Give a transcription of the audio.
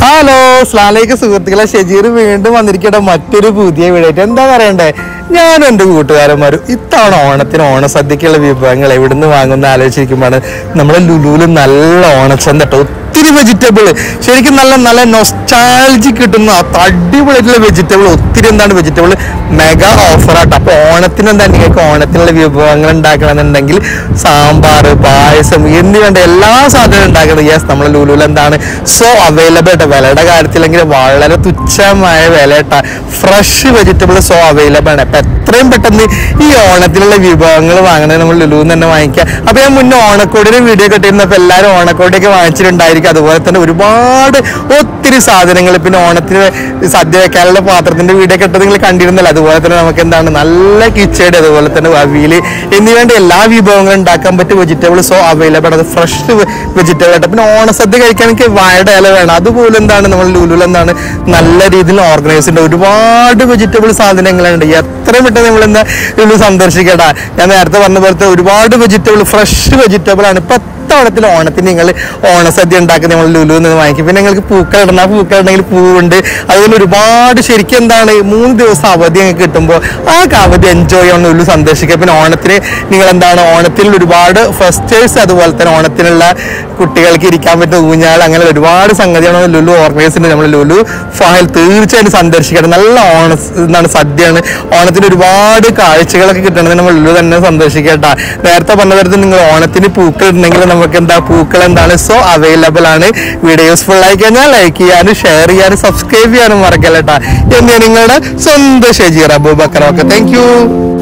Hello അസ്സലാമലൈക്കും സുഹൃത്തുക്കളെ, ഷെജീർ വീണ്ടും വന്നിരിക്കട്ടെ മറ്റൊരു പുതിയ വീഡിയോ. എന്താ പറയണ്ടേ, ഞാനും എൻ്റെ കൂട്ടുകാരന്മാരും ഇത്തവണ ഓണത്തിന് ഓണസദ്യക്കുള്ള വിഭവങ്ങൾ എവിടുന്ന് വാങ്ങുന്ന ആലോചിച്ചിരിക്കുമ്പോഴാണ് നമ്മുടെ ലുലുവിൽ നല്ല ഓണച്ചന്ത കേട്ടോ. ഒത്തിരി വെജിറ്റബിൾ ശരിക്കും നല്ല നല്ല നൊസ്റ്റാൾജി കിട്ടുന്ന അടിപൊളിയായിട്ടുള്ള വെജിറ്റബിൾ ഒത്തിരി വെജിറ്റബിൾ മെഗാ ഓഫറാട്ടോ. അപ്പോൾ ഓണത്തിന് നിങ്ങൾക്ക് ഓണത്തിനുള്ള വിഭവങ്ങൾ ഉണ്ടാക്കണമെന്നുണ്ടെങ്കിൽ സാമ്പാർ, പായസം വേണ്ട എല്ലാ സാധനവും ഉണ്ടാക്കണം. യെസ്, നമ്മളെ ലുലുവിൽ സോ അവൈലബിൾ ആയിട്ട് വിലയുടെ കാര്യത്തിലെങ്കിൽ വളരെ തുച്ഛമായ വില കേട്ടാ. ഫ്രഷ് വെജിറ്റബിൾ സോ അവൈലബിൾ ആണ്. അപ്പം എത്രയും പെട്ടെന്ന് ഈ ഓണത്തിലുള്ള വിഭവങ്ങൾ വാങ്ങണത് നമ്മൾ ലുലുവിൽ തന്നെ വാങ്ങിക്കുക. അപ്പോൾ ഞാൻ മുന്നേ ഓണക്കോടിയുടെ വീഡിയോ കിട്ടിയിരുന്നപ്പോൾ എല്ലാവരും ഓണക്കോടിയൊക്കെ വാങ്ങിച്ചിട്ടുണ്ടായിരിക്കും. അതുപോലെ തന്നെ ഒരുപാട് ഒത്തിരി സാധനങ്ങൾ, പിന്നെ ഓണത്തിന് സദ്യ വെക്കാനുള്ള പാത്രത്തിന്റെ വീഡിയോ ഒക്കെ നിങ്ങൾ കണ്ടിരുന്നല്ലോ. അതുപോലെ തന്നെ നമുക്ക് നല്ല കിച്ചടി, അതുപോലെ തന്നെ അവിയൽ എന്നിവേണ്ട എല്ലാ വിഭവങ്ങളും ഉണ്ടാക്കാൻ പറ്റിയ വെജിറ്റബിൾ സോ അവൈലബിൾ ആണ്. അത് ഫ്രഷ് വെജിറ്റബിൾ ആയിട്ട്. പിന്നെ ഓണസദ്യ കഴിക്കാൻ എനിക്ക് വാഴയുടെ ഇല വേണം. അതുപോലെ നമ്മൾ ലുലുവിൽ നല്ല രീതിയിൽ ഓർഗനൈസ് ഉണ്ട്. ഒരുപാട് വെജിറ്റബിൾ സാധനങ്ങളുണ്ട്. എത്രയും പെട്ടെന്ന് നമ്മൾ ലുലു സന്ദർശിക്കട്ടാ. ഞാൻ നേരത്തെ പറഞ്ഞ പോലത്തെ ഒരുപാട് വെജിറ്റബിൾ ഫ്രഷ് വെജിറ്റബിൾ ആണ്. ഇപ്പൊ ഓണത്തിന് നിങ്ങൾ ഓണസദ്യ ഉണ്ടാക്കി നമ്മൾ ലുലുവിൽ നിന്ന് വാങ്ങിക്കും. പിന്നെ നിങ്ങൾക്ക് പൂക്കളിടണം. ആ പൂക്കളുണ്ടെങ്കിൽ പൂവുണ്ട്. അതുപോലെ ഒരുപാട് ശരിക്കും 3 ദിവസം അവധി നിങ്ങൾക്ക് കിട്ടുമ്പോൾ ആ അവധി എൻജോയ് ചെയ്യണം, ലുലു സന്ദർശിക്കുക. പിന്നെ ഓണത്തിന് നിങ്ങൾ ഓണത്തിൽ ഒരുപാട് ഫെസ്റ്റേഴ്സ്, അതുപോലെ തന്നെ ഓണത്തിനുള്ള കുട്ടികൾക്ക് ഇരിക്കാൻ പറ്റുന്ന ഊഞ്ഞാൽ, അങ്ങനെ ഒരുപാട് സംഗതിയാണ് ലുലു ഓർഗനൈസ് ഉണ്ട്. നമ്മൾ ലുലു ഫാഹിൽ തീർച്ചയായിട്ടും സന്ദർശിക്കണം. നല്ല സദ്യയാണ്. ഓണത്തിന് ഒരുപാട് കാഴ്ചകളൊക്കെ കിട്ടണമെങ്കിൽ നമ്മൾ ലുലു തന്നെ സന്ദർശിക്കട്ടാ. നേരത്തെ പറഞ്ഞ തരത്തിൽ നിങ്ങൾ ഓണത്തിന് പൂക്കൾ ഉണ്ടെങ്കിൽ നമുക്ക് പൂക്കൾ സോ അവൈലബിൾ ആണ്. വീഡിയോ യൂസ്ഫുൾ ആയി കഴിഞ്ഞാൽ ലൈക്ക് ചെയ്യാനും ഷെയർ ചെയ്യാനും സബ്സ്ക്രൈബ് ചെയ്യാനും മറക്കല്ലേട്ടാ. എന്നെയാണ് നിങ്ങളുടെ സ്വന്തം Shejeer Abubakkar. Okay, thank U.